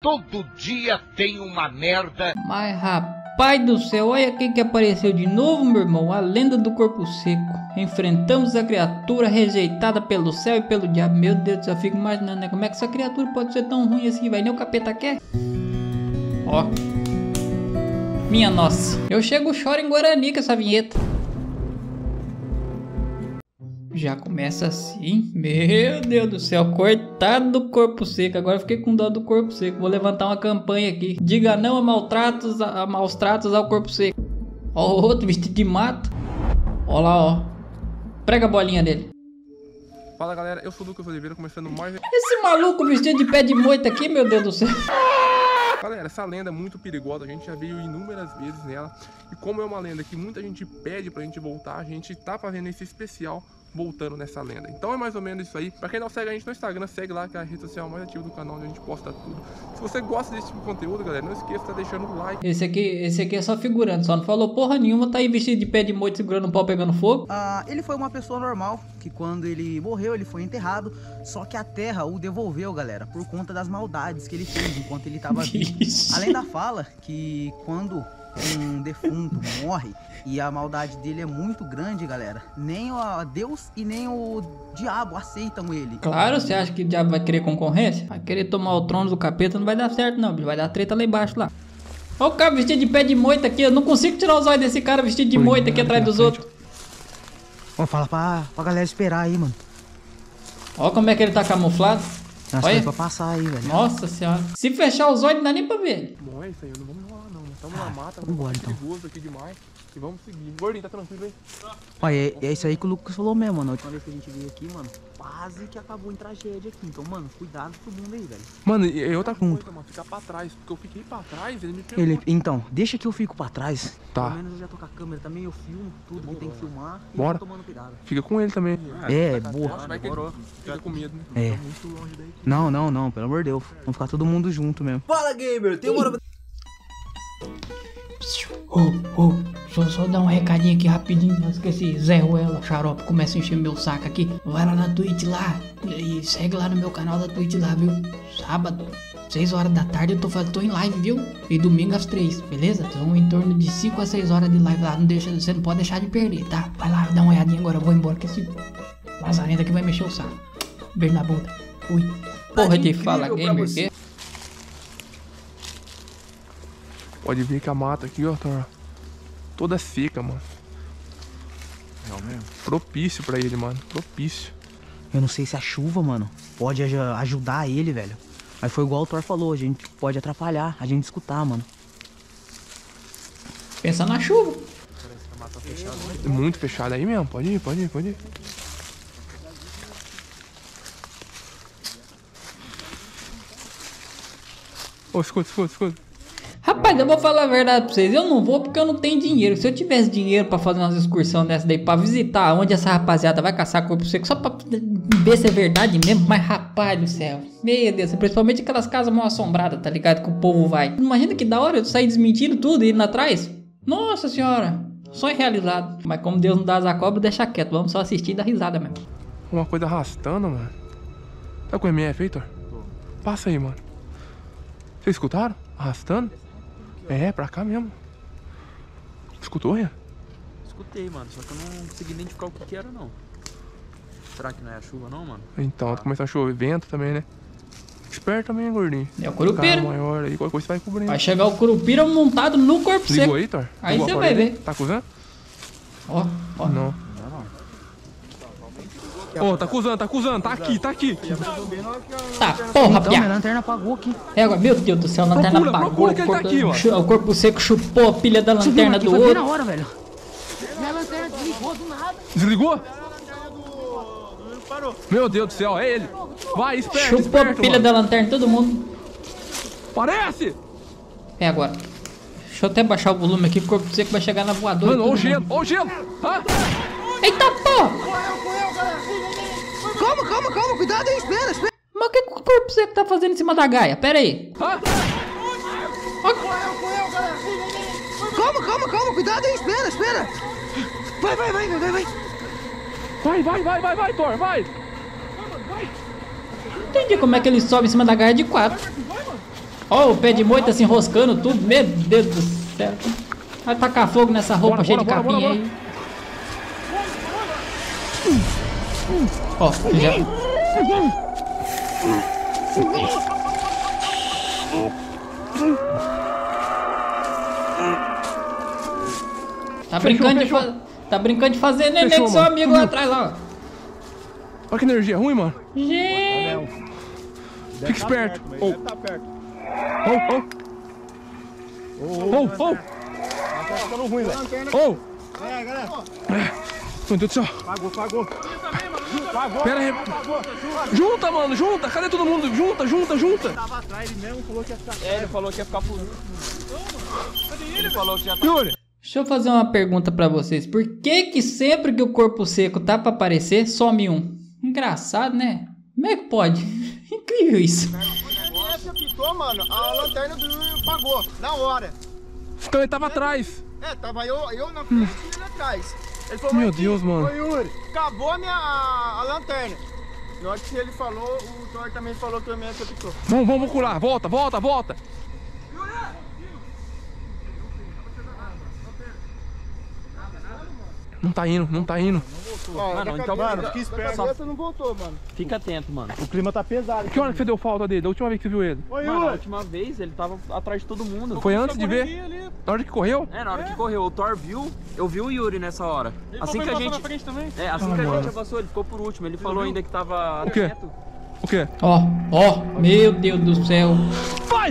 todo dia tem uma merda. Mas rapaz do céu, olha quem que apareceu de novo, meu irmão. A lenda do corpo seco. Enfrentamos a criatura rejeitada pelo céu e pelo diabo. Meu Deus do céu, eu fico imaginando, né? Como é que essa criatura pode ser tão ruim assim, vai nem o capeta quer? Ó. Minha nossa. Eu chego choro em Guarani com essa vinheta. Já começa assim. Meu Deus do céu, coitado do corpo seco. Agora eu fiquei com dó do corpo seco. Vou levantar uma campanha aqui. Diga não a maus tratos ao corpo seco. Ó o outro vestido de mato. Ó lá, ó. Prega a bolinha dele. Fala galera, eu sou o Lucas Oliveira, começando mais... Esse maluco vestido de pé de moita aqui, meu Deus do céu. Galera, essa lenda é muito perigosa, a gente já veio inúmeras vezes nela. E como é uma lenda que muita gente pede pra gente voltar, a gente tá fazendo esse especial voltando nessa lenda. Então é mais ou menos isso aí. Pra quem não segue a gente no Instagram, segue lá, que é a rede social mais ativa do canal, onde a gente posta tudo. Se você gosta desse tipo de conteúdo, galera, não esqueça de estar deixando o like. Esse aqui é só figurante, só não falou porra nenhuma, tá aí vestido de pé de moita segurando um pau pegando fogo. Ele foi uma pessoa normal, que quando ele morreu, ele foi enterrado, só que a terra o devolveu, galera, por conta das maldades que ele fez enquanto ele tava vivo. Além da fala que quando um defunto morre e a maldade dele é muito grande, galera, nem Deus e nem o diabo aceitam ele. Claro, você acha que o diabo vai querer concorrência? Vai querer tomar o trono do capeta, não vai dar certo não, vai dar treta lá embaixo lá. Olha o cara vestido de pé de moita aqui, eu não consigo tirar os olhos desse cara vestido de moita aqui atrás dos outros. Vamos falar pra galera esperar aí, mano. Olha como é que ele tá camuflado. Nossa, olha pra passar aí, velho. Nossa senhora. Se fechar os olhos não dá nem pra ver. Bom, é isso aí, não vamos enrolar não. Estamos na mata, vamos embora, então. Perigoso aqui demais. E vamos seguir. Gordinho, tá tranquilo aí? Olha, é isso aí que o Lucas falou mesmo, mano. A última vez que a gente veio aqui, mano, quase que acabou em tragédia aqui. Então, mano, cuidado com todo mundo aí, velho. Mano, e outra coisa, mano, ficar pra trás. Porque eu fiquei pra trás, ele me pegou. Então, deixa que eu fico pra trás. Tá. Pelo menos eu já tô com a câmera também, eu filmo tudo que tem que filmar. E bora. tô tomando cuidado. Fica com ele também. Boa. Vai que ele fica com medo, né? Tá muito longe daí. Não, pelo amor de Deus. Vamos ficar todo mundo junto mesmo. Fala, gamer, tem uma... Só dar um recadinho aqui rapidinho, antes que esse Zé Ruela, xarope, começa a encher meu saco aqui. Vai lá na Twitch lá, e segue lá no meu canal da Twitch lá, viu? Sábado, 6 horas da tarde eu tô em live, viu? E domingo às 3, beleza? Então em torno de 5 a 6 horas de live lá, você não pode deixar de perder, tá? Vai lá, dá uma olhadinha agora, eu vou embora, que esse lazarento aqui vai mexer o saco. Beijo na bunda, fui. Porra de fala gamer, que? Pode ver que a mata aqui, ó, tá toda seca, mano. Real mesmo? Propício pra ele, mano. Propício. Eu não sei se a chuva, mano, pode ajudar ele, velho. Mas foi igual o Thor falou, a gente pode atrapalhar, a gente escutar, mano. Pensa na chuva. Parece que a mata tá fechada. É muito fechado aí mesmo. Pode ir. Ô, escuta. Rapaz, eu vou falar a verdade pra vocês, eu não vou porque eu não tenho dinheiro. Se eu tivesse dinheiro pra fazer umas excursões dessa daí, pra visitar onde essa rapaziada vai caçar corpo seco, só pra ver se é verdade mesmo, mas rapaz do céu, meu Deus, principalmente aquelas casas mal assombradas, tá ligado, que o povo vai. Imagina que da hora eu sair desmentindo tudo e indo atrás. Nossa senhora, sonho realizado. Mas como Deus não dá asa cobra, deixa quieto, vamos só assistir e dar risada mesmo. Uma coisa arrastando, mano. Tá com MF, Heitor? Passa aí, mano. Vocês escutaram? Arrastando? É, pra cá mesmo. Escutou, Rian? Escutei, mano, só que eu não consegui identificar o que era, não. Será que não é a chuva, não, mano? Então, começa a chover, vento também, né? Esperto também, gordinho. É o curupira. Maior aí, qualquer coisa você vai cobrindo. Vai chegar o curupira montado no corpo seco. Ligou aí, Thor? Aí você vai ver. Tá acusando? Ó. Não. Ô, tá acusando, tá aqui. Tá, Então, porra, piá. minha lanterna apagou aqui. É, agora, meu Deus do céu, a lanterna apagou. Procura que ele tá aqui, ó. O corpo seco chupou a pilha da lanterna do Foi bem outro. na hora, velho. Minha lanterna desligou do nada. Desligou? Meu Deus do céu, é ele. Vai, esperto, Chupou a pilha da lanterna, todo mundo. Parece! É agora. Deixa eu até baixar o volume aqui, o corpo seco vai chegar na voadora. Mano, ó o gelo, Hã? Eita porra! Calma, cuidado aí, espera. Mas o que o corpo seco tá fazendo em cima da gaia? Pera aí. Hã? Calma, cuidado aí, espera. Vai, Thor, vai! Não entendi como é que ele sobe em cima da gaia de 4. Ó, o pé de moita se enroscando tudo. Meu Deus do céu. Vai tacar fogo nessa roupa cheia de capinha aí. Ó, já... Tá brincando de fazer neném com seu amigo lá atrás, lá. Olha que energia ruim, mano. Gente. Fica esperto. Deve tá perto. Tá ficando ruim, velho. Galera. Meu Deus do céu. Pagou. Pera aí. Junta, mano, junta. Cadê todo mundo? Junta. Tava atrás, ele mesmo falou que ia ficar. Ele falou que ia ficar por último. Ele falou que já tá... Yuri. Deixa eu fazer uma pergunta pra vocês. Por que sempre que o corpo seco tá pra aparecer, some um? Engraçado, né? Como é que pode? Incrível isso. Essa pitou, mano, a lanterna do Yuri pagou, na hora. Então ele tava atrás. Tava eu na frente e ele atrás. Ele falou, Meu Deus, mano. Ô Yuri, acabou a lanterna. Na hora que ele falou, o Thor também falou que a minha pitou. Vamos curar. Volta. Não tá indo. Mano, então, fica esperto. Não voltou, mano. Fica atento, mano. O clima tá pesado. Que hora que você deu falta dele? Da última vez que você viu ele? Oi, Mano, a Yuri. última vez ele tava atrás de todo mundo. Foi antes de ver? Na hora que correu? Na hora que correu, o Thor viu, eu vi o Yuri nessa hora. Assim que a gente... assim que a gente avançou, ele ficou por último. Ele falou ainda que tava O quê? atento. O quê? Ó, meu Deus do céu. Vai!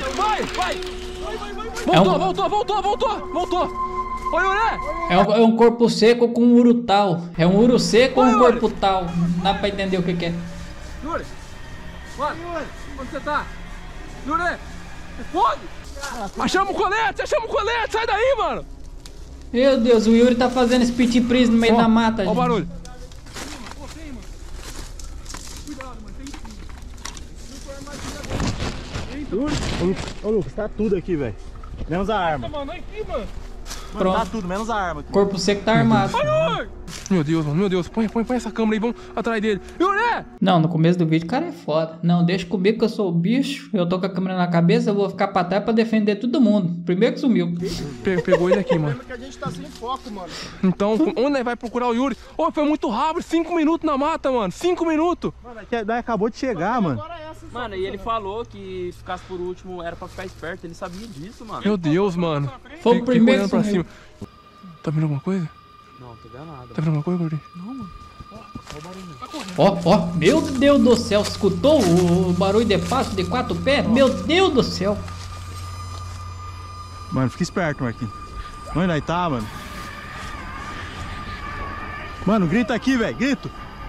Voltou! Oi, Yuri! É um corpo seco com um urutal. É um uru seco com um corpo tal. Não dá pra entender o que é. Yuri! Mano, onde você tá? Yuri! Responde! Achamos o colete! Sai daí, mano! Meu Deus, o Yuri tá fazendo spit freeze no meio da mata, Ó o gente. barulho! Ô Lucas, tá tudo aqui, velho. Menos a arma. Pronto. Tá tudo, menos a arma aqui. Corpo seco tá armado. Meu Deus, mano, põe essa câmera aí, vamos atrás dele. Yuri! Não, no começo do vídeo o cara é foda. Não, deixa comigo que eu sou o bicho. Eu tô com a câmera na cabeça, eu vou ficar pra trás pra defender todo mundo. Primeiro que sumiu. Pegou ele aqui, mano. Lembra que a gente tá sem foco, mano. Então, onde ele vai procurar o Yuri? Foi muito rápido, 5 minutos na mata, mano. 5 minutos. Mano, acabou de chegar, mano. Mano, e ele falou que se ficasse por último era pra ficar esperto. Ele sabia disso, mano. Meu Deus, mano. Foi o Fica primeiro olhando pra que cima. Tá vendo alguma coisa? Não, tô vendo nada. Tá vendo alguma coisa, gordinho? Ó, meu Deus do céu. Escutou o barulho de passo de 4 pés? Meu Deus do céu. Mano, fica esperto, Marquinhos. Onde nós tá, mano? Mano, grita aqui, velho. Grito.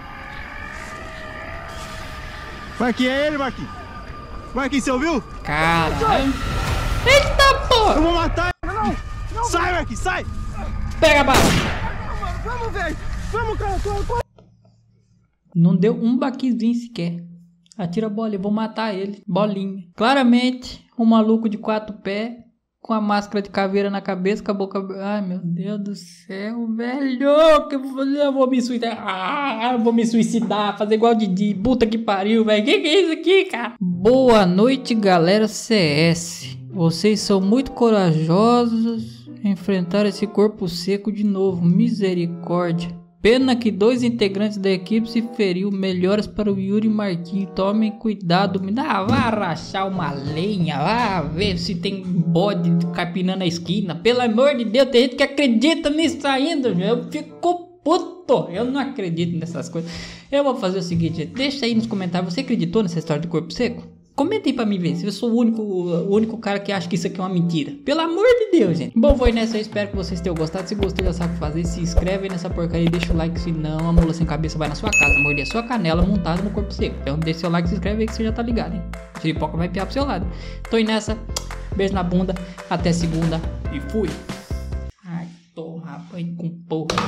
Marquinhos, é ele, Marquinhos. Marquinhos, você ouviu? Caralho. Eita porra. Eu vou matar ele. Não. Sai, Marquinhos, sai. Pega a bala. Vamos, velho. Vamos, cara. Não deu um baquizinho sequer. Atira a bola, eu vou matar ele. Bolinha. Claramente, um maluco de 4 pés, com a máscara de caveira na cabeça, com a boca... Ai, meu Deus do céu, velho. O que eu vou fazer? Eu vou me suicidar. Eu vou me suicidar. Fazer igual o Didi. Puta que pariu, velho. Que é isso aqui, cara? Boa noite, galera CS. Vocês são muito corajosos. Enfrentar esse corpo seco de novo. Misericórdia. Pena que 2 integrantes da equipe se feriu. Melhoras para o Yuri e Marquinhos. Tomem cuidado. Vá rachar uma lenha. Vá ver se tem bode capinando a esquina. Pelo amor de Deus, tem gente que acredita nisso ainda. Eu fico puto. Eu não acredito nessas coisas. Eu vou fazer o seguinte, gente. Deixa aí nos comentários. Você acreditou nessa história do corpo seco? Comenta aí pra mim ver se eu sou o único cara que acha que isso aqui é uma mentira. Pelo amor de Deus, gente. Bom, foi nessa. Eu espero que vocês tenham gostado. Se gostou, já sabe o que fazer. Se inscreve aí nessa porcaria e deixa o like. Senão a mula sem cabeça vai na sua casa morder a sua canela montada no corpo seco. Então deixa seu like, se inscreve aí que você já tá ligado, hein? A Chiripoca vai piar pro seu lado. Tô aí nessa. Beijo na bunda. Até segunda. E fui. Ai, toma banho com porra.